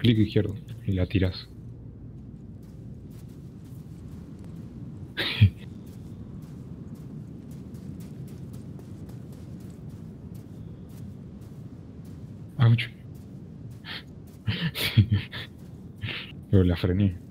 Clic izquierdo y la tiras. Ouch. Pero la frené.